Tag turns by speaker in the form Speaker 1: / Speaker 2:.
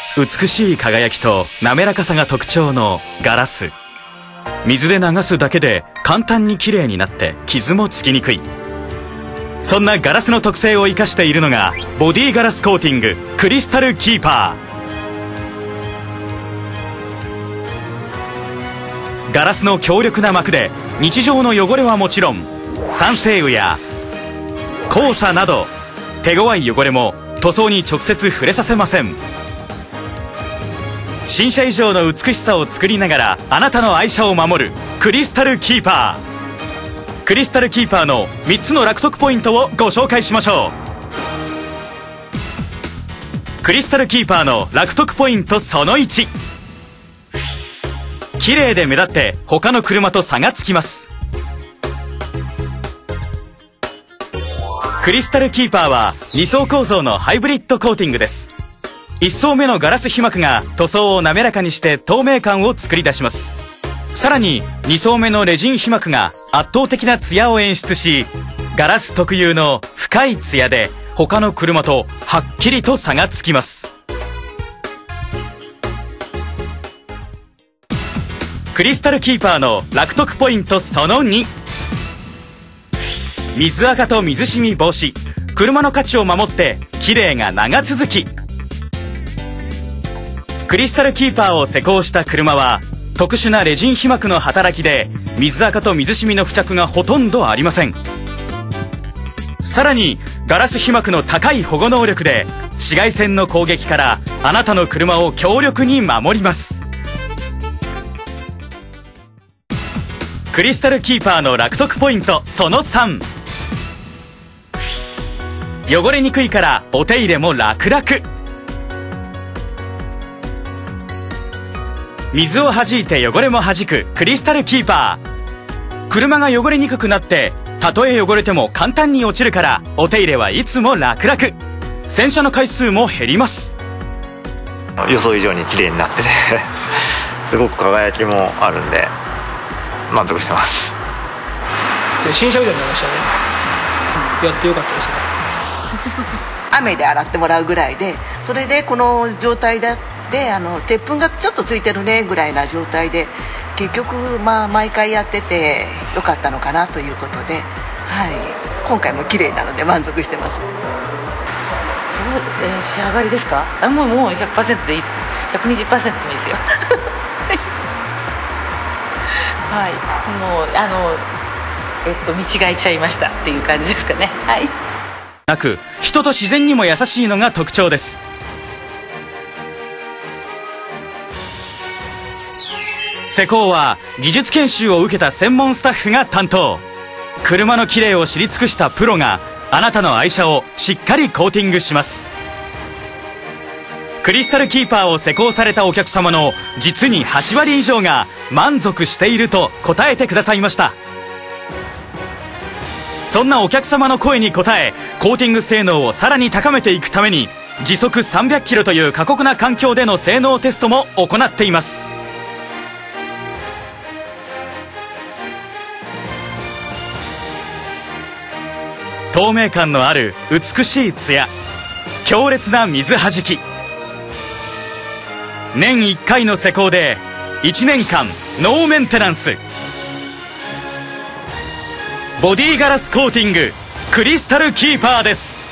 Speaker 1: 美しい輝きと滑らかさが特徴のガラス。水で流すだけで簡単にきれいになって傷もつきにくい。そんなガラスの特性を生かしているのがボディガラスコーティングクリスタルキーパー。ガラスの強力な膜で日常の汚れはもちろん、酸性雨や黄砂など手強い汚れも塗装に直接触れさせません。新車以上の美しさを作りながらあなたの愛車を守るクリスタルキーパー。クリスタルキーパーの3つの楽得ポイントをご紹介しましょう。クリスタルキーパーの楽得ポイントその1、綺麗で目立って他の車と差がつきます。クリスタルキーパーは2層構造のハイブリッドコーティングです。1層目のガラス被膜が塗装を滑らかにして透明感を作り出します。さらに2層目のレジン被膜が圧倒的なツヤを演出し、ガラス特有の深いツヤで他の車とはっきりと差がつきます。クリスタルキーパーの楽得ポイントその2、水垢と水染み防止。車の価値を守って綺麗が長続き。クリスタルキーパーを施工した車は特殊なレジン被膜の働きで水垢と水染みの付着がほとんどありません。さらにガラス被膜の高い保護能力で紫外線の攻撃からあなたの車を強力に守ります。クリスタルキーパーの楽得ポイントその3、汚れにくいからお手入れも楽々。水を弾いて汚れも弾くクリスタルキーパー。車が汚れにくくなってたとえ汚れても簡単に落ちるからお手入れはいつも楽々。洗車の回数も減ります。
Speaker 2: 予想以上に綺麗になってねすごく輝きもあるんで満足してます。
Speaker 3: 新車みたいになりましたね。やってよかったですね
Speaker 4: 雨で洗ってもらうぐらいで、それでこの状態で鉄粉がちょっとついてるねぐらいな状態で、結局毎回やっててよかったのかなということで、今回も綺麗なので満足してます。
Speaker 5: そう、仕上がりですか？もう 100% でいい、120% でいいですよはい、もう見違えちゃいましたっていう感じですかね。
Speaker 1: なく人と自然にも優しいのが特徴です。施工は技術研修を受けた専門スタッフが担当。車の綺麗を知り尽くしたプロがあなたの愛車をしっかりコーティングします。クリスタルキーパーを施工されたお客様の実に8割以上が満足していると答えてくださいました。そんなお客様の声に応え、コーティング性能をさらに高めていくために時速300キロという過酷な環境での性能テストも行っています。透明感のある美しい艶、強烈な水はじき。年1回の施工で1年間ノーメンテナンス。ボディガラスコーティングクリスタルキーパーです。